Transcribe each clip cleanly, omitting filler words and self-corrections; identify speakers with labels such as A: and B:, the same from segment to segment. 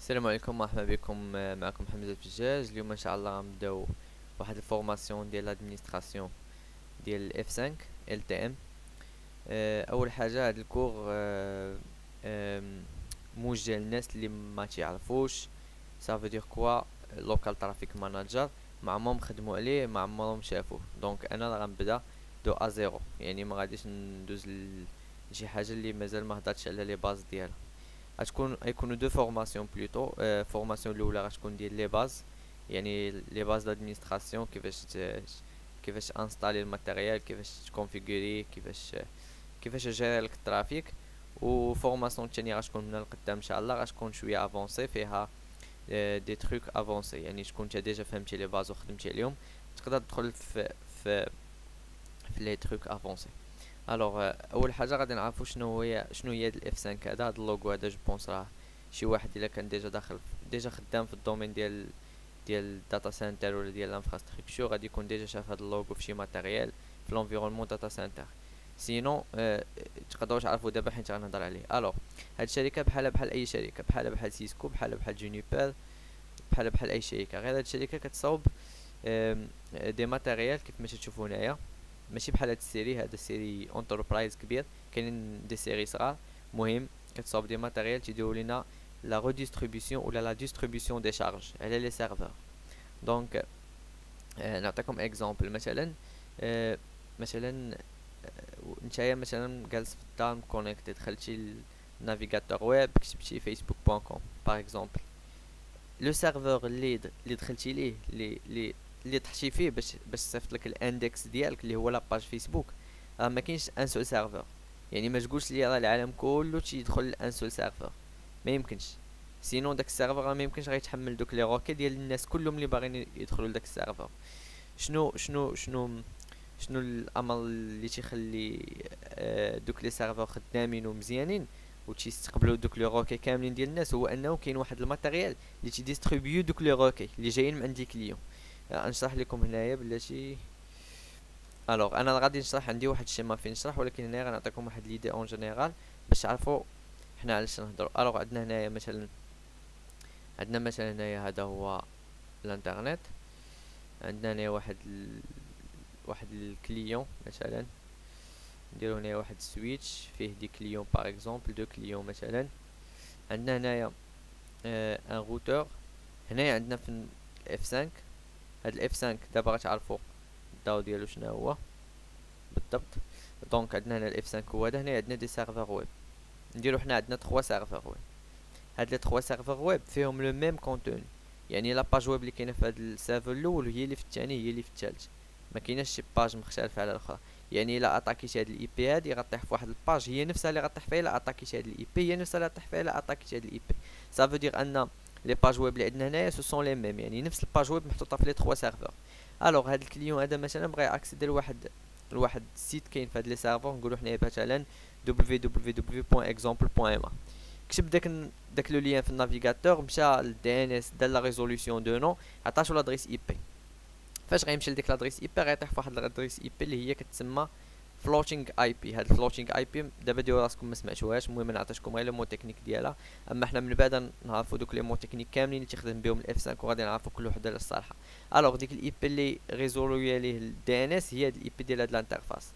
A: السلام عليكم، مرحبا بكم. معكم حمزة الفجاج. اليوم ان شاء الله غنبداو واحد الفورماسيون ديال الادمينستراسيون ديال اف 5 ال تي ام. اول حاجه هاد الكور موجه للناس اللي ما تعرفوش سافو دير كوا لوكال ترافيك ماناجر، ما عمرهم خدموا عليه، ما عمرهم شافوه. دونك انا غنبدا دو ا زيرو، يعني ما غاديش ندوز لشي حاجه اللي مازال ما هضرتش على لي باز ديالها. غيكونوا دو فورماسيون بلوتو. فورماسيون الاولى غتكون ديال لي باز، يعني لي باز دادمينستراسيون، كيفاش انستالي الماتيريال، كيفاش تكونفيغوري، كيفاش جيري لك الترافيك. وفورماسيون الثانيه غتكون من القدام ان شاء الله، غتكون شويه افونسي فيها دي تروك افونسي، يعني تكون انت ديجا فهمتي لي باز وخدمتي عليهم، تقدر تدخل في في لي تروك افونسي. الوغ اول حاجه غادي نعرفوا شنو هي الاف 5 هذا. هاد اللوغو هذا جو بونس راه شي واحد الا كان ديجا داخل ديجا خدام في الدومين ديال الداتا سنتر ولا ديال الانفراستركتور، غادي يكون ديجا شاف هاد اللوغو في شي ماتيريال في لونفيرونمون داتا سنتر. سينو تقدروا تعرفوا دابا حيت غنهضر عليه. الوغ هاد الشركه بحال اي شركه، بحال سيسكو، بحال جونيبر، بحال اي شركه. غير هاد الشركه كتصاوب دي ماتيريال كيف ما تشوفوا هنايا، ماشي بحال هاد السيري. هذا السيري انتربرايز كبير، كاينين دي سيري صغار. مهم كتصاوب دي ماتيريال تيديروا لينا لا ريديستريبيسيون ولا لا ديستريبيسيون دي شارج على لي سيرفور. دونك نعطيكم اكزامبل. مثلا نتايا مثلا جالس في الدار مكونيكتي، دخلتي النافيغاتور ويب، كتبتي facebook.com باغ اكزومبل. لو سيرفور اللي دخلتي ليه، اللي طحتي فيه باش صيفط لك الاندكس ديالك اللي هو لاباج فيسبوك، ما كاينش ان سول سيرفور. يعني ما تقولش لي راه العالم كله تيدخل لان سول سيرفور، ما يمكنش. سينو داك السيرفور راه ما يمكنش غيتحمل دوك لي روكي ديال الناس كلهم اللي باغيين يدخلوا لداك السيرفور. شنو الامر اللي تيخلي دوك لي سيرفور خدامين ومزيانين وتيستقبلوا دوك لي روكي كاملين ديال الناس؟ هو انه كاين واحد الماتيريال اللي تيديستريبيو دوك لي روكي اللي جايين من عند الكليون. نشرح لكم هنايا بلاتي. الوغ انا غادي نشرح، عندي واحد الشيما فين نشرح، ولكن هنايا غنعطيكم واحد ليدي اون جينيرال باش تعرفوا حنا علاش نهضروا. الوغ عندنا مثلا هنايا هذا هو الانترنت. عندنا هنا واحد الكليون مثلا، نديرو هنا واحد السويتش فيه دي كليون باغ اكزومبل، دو كليون مثلا. عندنا هنايا ان روتور. هنايا عندنا في اف 5. هاد الاف 5 دابا غتعرفوا الداو ديالو شنو هو بالضبط. دونك عندنا هنا الاف 5 هو هذا. هنا عندنا دي سيرفور ويب، نديرو حنا عندنا 3 سيرفور ويب. هاد لي 3 سيرفور ويب فيهم لو ميم كونتوني، يعني لا باج ويب اللي كاينه في هاد السيرفور الاول هي اللي في الثاني هي اللي في الثالث، ما كايناش شي باج مختلفه على الاخرى. يعني الا اتاكيتي هاد الاي بي هادي غطيح في واحد الباج هي نفسها اللي غطيح فيها الا اتاكيتي هاد الاي بي، هي نفسها اللي غطيح فيها الا اتاكيتي هاد الاي بي. صافو دير ان لي باج ويب اللي عندنا هنايا سو سون لي ميم، يعني نفس الباج ويب محطوطه في لي 3 سيرفور. الوغ هاد الكليون هذا مثلا بغى اكسيدي لواحد السيت كاين في هاد لي سيرفور، نقولو حنايا مثلا www.example.ma. كتب داك لو لين في النافيغاتور، مشى للدي ان اس، دار لا ريزوليوشن دو نو، عطاتو لادريس اي بي. فاش غيمشي لديك لادريس اي بي غيطيح فواحد لادريس اي بي اللي هي كتسمى فلوتينغ اي بي. هاد الفلوتينغ اي بي دابا ديروا راسكم ما سمعتوهاش، المهم نعطيكم غير لو مو تكنيك ديالها. اما حنا من بعد نعرفوا دوك لي مو تكنيك كاملين اللي تيخدم بهم الاف 5 وغادي نعرفوا كل وحده على الصالحه. الوغ ديك الاي بي اللي ريزولوي ليه الدي ان اس هي هاد الاي بي ديال هاد الانترفاس.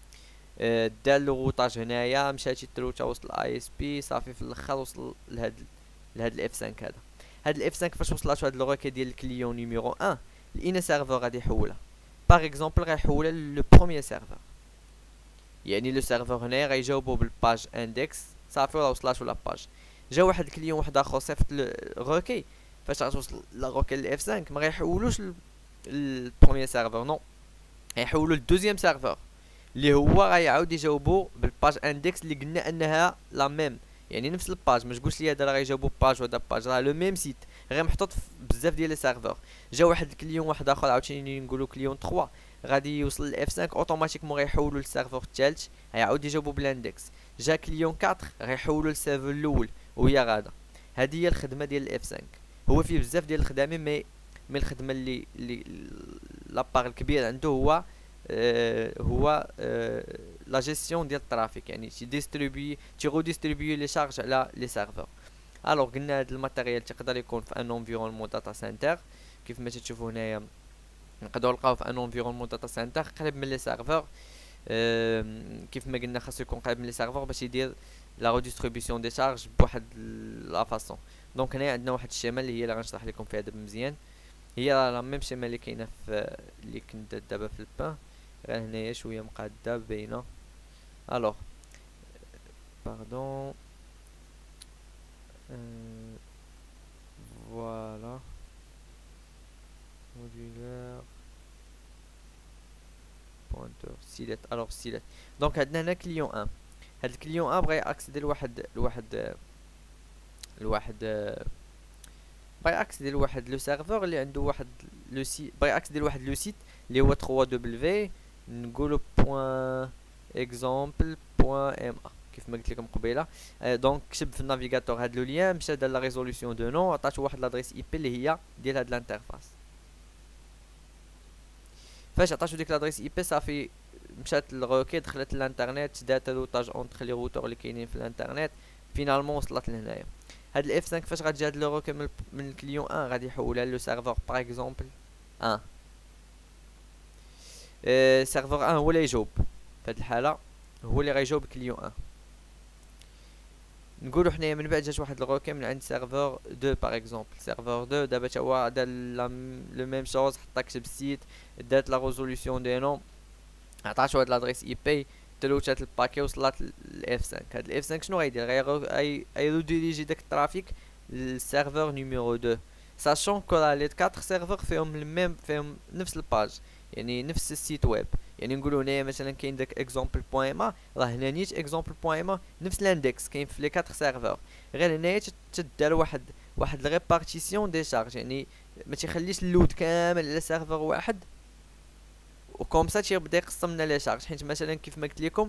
A: دار لو غوطاج هنايا، مشاتي تروتا وصل اي اس بي، صافي في الاخر وصل لهاد الاف 5 هذا. هاد الاف 5 فاش وصلت هاد لوغيكي ديال الكليون نيميرو 1 لقينا سيرفور غادي يحولها. باغ اكزومبل غيحولها لو بروميير سيرفور، يعني لو سيرفور هنايا غيجاوبو بالباج اندكس، صافي راه وصلات ولا باج. جا واحد الكليون واحد اخر صيفط روكي، فاش غتوصل لا روكي للاف 5 ما غيحولوش البروميير سيرفور، نو، غيحولو للدوزيام سيرفور اللي هو غيعاود يجاوبو بالباج اندكس اللي قلنا انها لا ميم، يعني نفس الباج. ما تقولش لي هذا راه غيجاوبو باج وهذا باج، راه لو ميم سيت غير محطوط في بزاف ديال لي سيرفور. جا واحد الكليون واحد اخر عاوتاني نقولو كليون 3 غادي يوصل لاف 5 اوتوماتيكمون غيحولو للسيرفور الثالث، غيعاود يجاوبو بالاندكس. جا كليون 4 غيحولو للسيرفور الاول وهي غادا. هذه هي الخدمه ديال الاف 5. هو فيه بزاف ديال الخدامين، مي الخدمه اللي لابار الكبير عنده هو لا جيستيون ديال الترافيك، يعني تي ريديستريبيي لي شارج على لي سيرفور. الوغ قلنا هاد الماتيريال تقدر يكون في ان انفيرونمون داتا سنتر كيف ما تشوفوا هنايا، نقدروا نلقاو في ان انفيرونمون داتا سنتر قريب من لي سيرفور. كيف ما قلنا خاصو يكون قريب من لي سيرفور باش يدير لا ريديستريبيسيون دي شارج بواحد لا فاصون. دونك هنايا عندنا واحد الشيما اللي هي اللي غنشرح لكم فيها دابا مزيان، هي لا ميم شيما اللي كاينه في اللي كنت دابا في البان، غير هنايا شويه مقاده باينه. الوغ باردون فوالا modulaire pointeur سيلات. الوغ سيلات دونك عندنا هنا كليون 1. هاد الكليون 1 بغا ياكسيدي لواحد بغا ياكسيدي لواحد لو سيرفور اللي عنده واحد لو سيت، بغا ياكسيدي لواحد لو سيت اللي هو 3w نقولو بوين اكزامبل بوين ام ا كيف ما قلت لكم قبيله. دونك كتب في النافيغاتور هاد لو لين، مشى دار لا ريزوليسيون دو نو، عطاتو واحد لادريس اي بي اللي هي ديال هاد الانترفاس. فاش عطاتو ديك لادريس اي بي صافي مشات الروكي دخلت للانترنت، دات لوطاج اونتر لي روتور اللي كاينين في الانترنت، فينالمون وصلت لهنايا. هاد الاف 5 فاش غتجي هاد لو روكي من الكليون 1 غادي يحولها لو سيرفور باغ اكزومبل 1. سيرفور 1 هو اللي يجاوب في هاد الحاله، هو اللي غيجاوب كليون 1. نقولوا حنايا من بعد جات واحد الروكي من عند سيرفور 2 باغ اكزومبل، سيرفور 2 دابا تا هو دار لو ميم شوز، حطا كتب السيت، دات لا ريزوليسيون دي نو، عطاتو هاد لادريس اي بي، تلوتات الباكي وصلت الاف 5. هاد الاف 5 شنو غيدير؟ غيروديريجي داك الترافيك للسيرفور نيميرو 2، ساشون كو لي 4 سيرفور فيهم الميم، فيهم نفس الباج، يعني نفس السيت ويب. يعني نقولوا هنايا مثلا كاين داك اكزومبل بوين ما، راه هنا نيت اكزومبل بوين ما نفس الاندكس كاين في لي 4 سيرفور، غير هنايا تدار واحد ريبارتيسيون دي شارج، يعني ما تيخليش اللود كامل على سيرفور واحد وكوم سا تيبدا يقسم لنا لي شارج. حيت مثلا كيف ما قلت لكم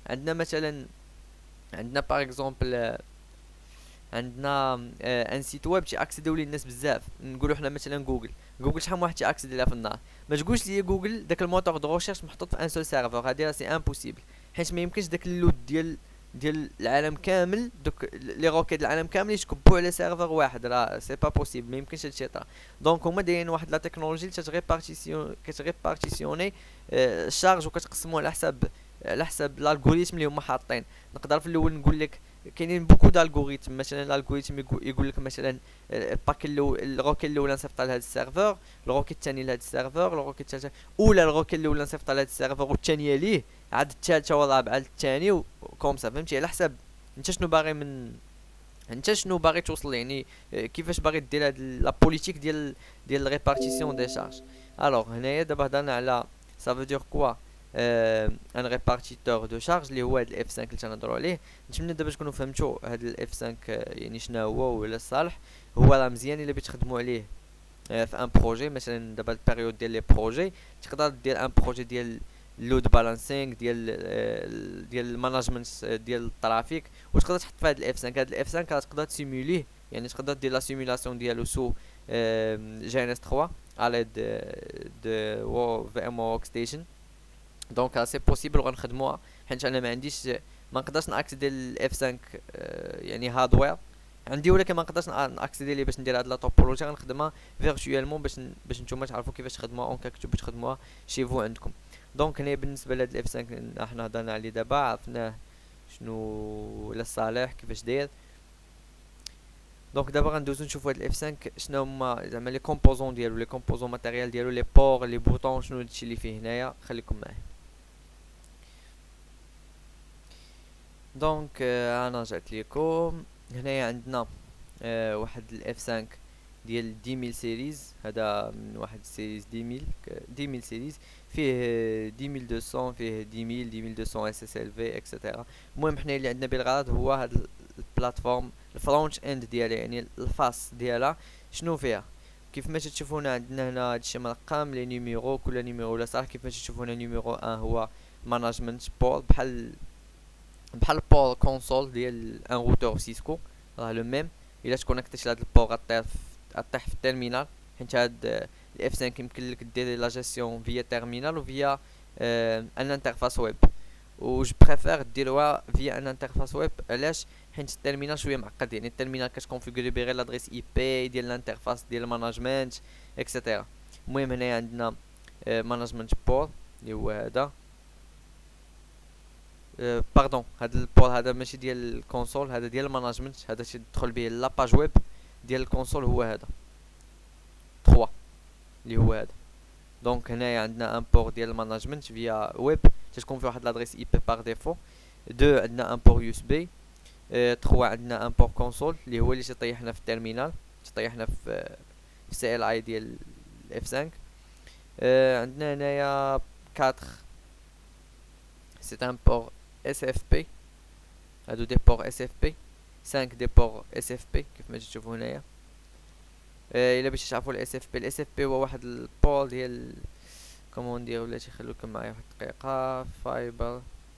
A: عندنا باغ اكزومبل عندنا ان سيت ويب تياكسيديو ليه الناس بزاف، نقولوا حنا مثلا جوجل شحال من واحد تياكسيدي لها في النهار. ما تقولش لي جوجل داك الموتور دو ريشيرش محطوط في ان سول سيرفور، هادي راه سي امبوسيبل، حيت ما يمكنش داك اللود ديال العالم كامل، دوك لي روكيت العالم كامل يتكبوا على سيرفر واحد، راه سي با بوسيبل، ما يمكنش هادشي يطرا. دونك هما دايرين واحد لا تكنولوجي اللي كتريبارتيسيوني الشارج وكتقسمو على حسب الالغوريثم اللي هما حاطين. نقدر في الاول نقول لك كاينين بوكو دالغوريثم، مثلا الالغوريثم يقول لك مثلا الباك الروكي الاولى نصيفط لهاد السيرفور، الروكي الثاني لهاد السيرفور، الروكي الثالثه اولا الروكي الاولى نصيفط لهاد السيرفور والثانيه ليه، عاد الثالثه والرابعه للثاني وكوم سا، فهمتي؟ على حسب انت شنو باغي توصل، يعني كيفاش باغي دير هاد لا بوليتيك ديال ريبارتيسيون دي شارج. الوغ هنايا دابا هضرنا على سا فو دير كوا ان ريبارتيتور دو شارج اللي هو هاد الاف 5 اللي تنهضروا عليه. نتمنى دابا تكونوا فهمتوا هاد الاف 5 يعني شنو هو ولا صالح. هو راه مزيان الا بغيتي تخدموا عليه في ان بروجي، مثلا دابا البيريود ديال لي بروجي تقدر دير ان بروجي ديال لود بالانسينغ ديال الماناجمنت ديال الترافيك، وتقدر تحط في هاد الاف 5. هاد الاف 5 تقدر تسيموليه، يعني تقدر دير لا سيمولاسيون ديالو سو جي ان اس 3 على دو في ام ورك ستيشن. دونك سي بوسيبل غنخدموها، حيت انا ما نقدرش ناكسيدي الاف 5 يعني هاردوير عندي، ولكن ما نقدرش ناكسيدي ليه باش ندير هاد لا توبولوجي. غنخدمها فيرتوالمون باش نتوما تعرفوا كيفاش تخدموها اون كاك باش تخدموها شي فو عندكم. دونك هنا بالنسبه لهاد الاف 5 حنا هضرنا عليه دابا، عرفناه شنو لا صالح كيفاش داير. دونك دابا غندوزو نشوفو هاد الاف 5 شنو هما زعما لي كومبوزون ديالو، لي كومبوزون ماتيريال ديالو، لي بور، لي بوطون، شنو هادشي اللي فيه هنايا. خليكم معايا. دونك انا رجعت ليكم. هنايا عندنا واحد الاف 5 ديال 10000 سيريز، هذا من واحد سيريز 10000 سيريز، فيه 10200، فيه 10200 اس اس ال في اكسيتيرا. المهم حنا اللي عندنا بالغرض هو هاد البلاتفورم الفرونت اند ديالها، يعني الفاس ديالها شنو فيها. كيف ما تشوفونا عندنا هنا هادشي مرقم لي نيميرو، كل نيميرو لا صح. كيف ما تشوفونا نيميرو 1 هو ماناجمنت بور، بحال بور كونسول ديال ان روتور سيسكو، راه لو ميم. الا تكونيكتيش لهاد البور غطيح في التيرمينال، حيت هاد الاف 5 يمكن لك دير لا جيستيون فيا تيرمينال وفيا ان انترفاس ويب، و جو بريفير ديروها فيا ان انترفاس ويب. علاش؟ حيت التيرمينال شويه معقد، يعني التيرمينال كتكونفيغوري بغير لادريس اي بي ديال الانترفاس ديال الماناجمنت اكسيتيرا. المهم هنايا عندنا ماناجمنت بول اللي هو هذا. باردون، هذا البول هذا ماشي ديال الكونسول، هذا ديال الماناجمنت، هذا تدخل به لاباج ويب ديال الكونسول هو هذا 3 اللي هو هذا. دونك هنايا عندنا ان بور ديال الماناجمنت فيا ويب تتكون فيه واحد لادريس اي بي باغ ديفو. 2 عندنا ان بور يو اس بي. 3 عندنا ان بور كونسول اللي هو اللي تيطيحنا في التيرمينال، تيطيحنا في سي ال اي ديال اف 5. عندنا هنايا 4 سي ان بور اس اف بي، هادو دي بور اس اف بي. 5 دي بور اس اف بي كيف ما تشوفوا هنايا. الا باش تعرفوا الاس اف بي، الاس اف بي هو واحد البول ديال كومون ندير، ولا تيخلوكم معايا واحد الدقيقه. فايبر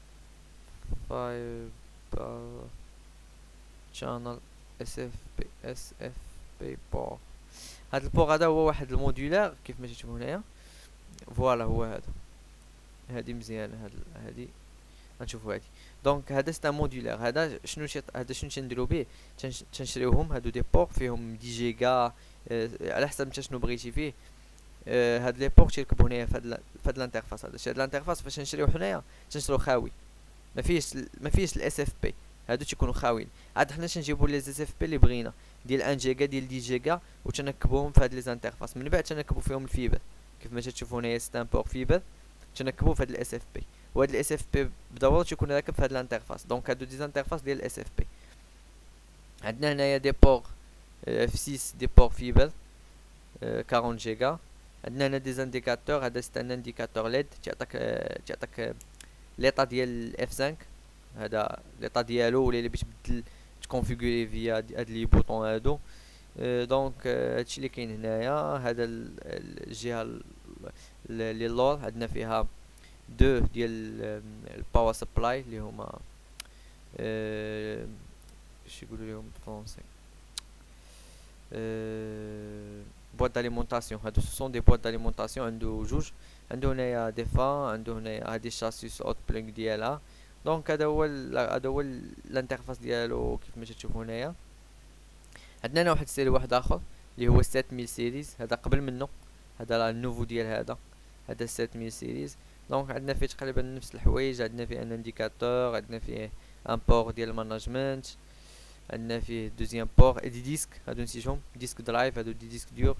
A: شانل اس اف بي بور. هاد البور هذا هو واحد الموديولار كيف ما تشوفوا هنايا. فوالا هو هذا، هادي مزيانه، هادي غنشوفوا هادي. دونك هذا ستا موديولار. هذا شنو تنديرو به؟ تنشريوهم هادو دي بور فيهم 10 جيجا على حسب نتا شنو بغيتي فيه. هاد لي بور تيركبوا هنايا فهاد الانترفاس. هاد الانترفاس فاش نشريو حنايا تنشريو خاوي، ما فيش الاس اف بي، هادو تيكونوا خاويين. عاد حنا تنجيبوا لي اس اف بي اللي بغينا ديال 1 جيجا ديال 10 جيجا وتنكبوهم في هاد لي انترفاس. من بعد تنكبوا فيهم الفيبر كيف ما تشوفوا هنايا ستان بور فيبر، تنكبوا في هاد الاس اف بي. وهاد الاس اف بي بالضروره تيكون راكب في هاد الانترفاس. دونك هادو دي انترفاس ديال الاس اف بي. عندنا هنايا دي بور في 6 دي بور فيبر 40 جيجا. عندنا هنا دي انديكاتور. هذا سي ان انديكاتور ليد تعطيك ليطا ديال اف 5. هذا ليطا ديالو، ولا الا باش تبدل تكونفيغوري فيا هاد لي بوطون هادو. دونك هادشي اللي كاين هنايا. هذا الجهه اللي اللور عندنا فيها 2 ديال الباور سبلاي اللي هما اش يقولوا لهم بالفرنسي، بواط داليمونطاسيون. هادو سون دي بواط داليمونطاسيون. عنده جوج، عنده هنايا ديفا، عنده هنايا هادي الشاسيس اوت بلينك ديالها. دونك هذا هو الانترفاس ديالو كيف ما تشوفوا هنايا. عندنا هنا واحد السيري واحد اخر اللي هو 7000 سيريز. هذا قبل منه، هذا النوفو ديال هذا 7000 سيريز. دونك عندنا فيه تقريبا نفس الحوايج. عندنا فيه ان انديكاتور، عندنا فيه ان بور ديال الماناجمنت، عندنا فيه دوزيام بور اي دي ديسك. هادو نسيتهم، ديسك درايف، هادو دي ديسك دور.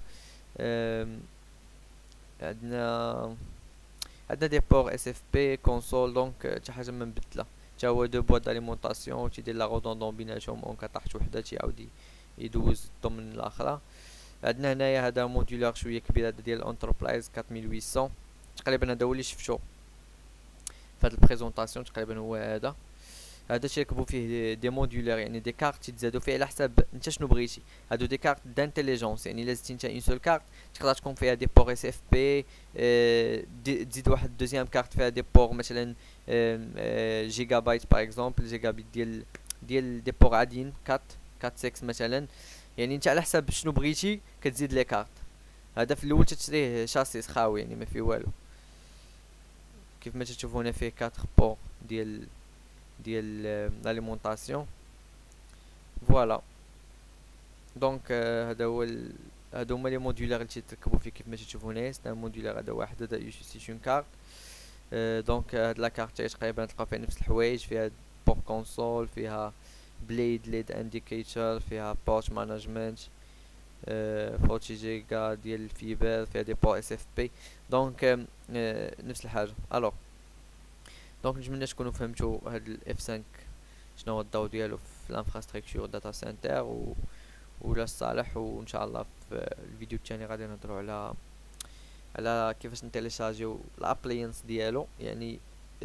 A: عندنا دي بور اس اف بي كونسول. دونك حتى حاجه ما مبدله، حتى هو دو بواط داليمونطاسيون تيدير لا غودوندون بيناتهم. اون كطاحت وحده تيعاود يدوز الضمن الاخرى. عندنا هنايا هذا موديولار شويه كبير، هذا ديال انتربرايز 4800 تقريبا. هذا هو اللي شفتو في هاد البريزونطاسيون تقريبا، هو هذا تيركبوا فيه دي موديولار، يعني دي كارت تزادوا فيه على حساب انت شنو بغيتي. هادو دي كارت دانتيليجونس، يعني الا زدتي انت اون سول كارت تقدر تكون فيها دي بور اس اف بي. تزيد واحد دوزيام كارت فيها دي بور مثلا جيجا بايت باغ اكزومبل، جيجا بايت ديال دي بور عاديين 4 6 مثلا. يعني انت على حساب شنو بغيتي كتزيد لي كارت. هذا في الاول تشريه شاسيس خاوي يعني ما فيه والو. كيف ما تشوفوا هنا فيه 4 بور ديال l'alimentation. فوالا. دونك هذا هو هادو هما لي موديولار اللي تركبوا فيه كيف ما تشوفوا هنا. سي ان موديولار هذا واحد، هذا سي اون كارت. دونك هاد لا كارت تقريبا تلقى فيها نفس الحوايج، فيها بور كونسول، فيها بليد ليد انديكيتور، فيها بورت مانجمنت 40 جيجا ديال الفيبر، فيها دي بور اس اف بي. دونك نفس الحاجه. الوغ دونك نتمنى تكونوا فهمتوا هاد الاف 5 شنو هو الضوء ديالو في الانفراستركتور داتا سنتر ولا الصالح. وان شاء الله في الفيديو الثاني غادي نهضروا على كيفاش نتيليشارجيو الابلينس ديالو، يعني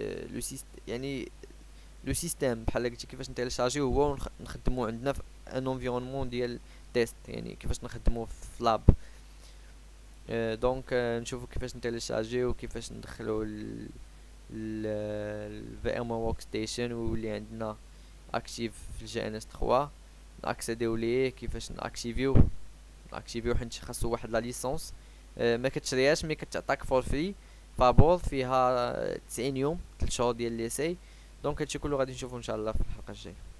A: لو سيستيم بحال قلتي كيفاش نتيليشارجيو هو نخدمو عندنا في ان انفيرونمون ديال تيست، يعني كيفاش نخدمو في لاب. دونك نشوفوا كيفاش نتيليشارجيو وكيفاش ندخلو الفي ام ورك ستيشن ويولي عندنا اكتيف في الجي ان اس 3. ناكسيديو ليه كيفاش ناكتيفيو حيت خاصو واحد لا ليسونس ما كتشريهاش مي كتعطاك فور فري فابور فيها 90 يوم 3 شهور ديال ليساي. دونك هادشي كله غادي نشوفو ان شاء الله في الحلقه الجايه.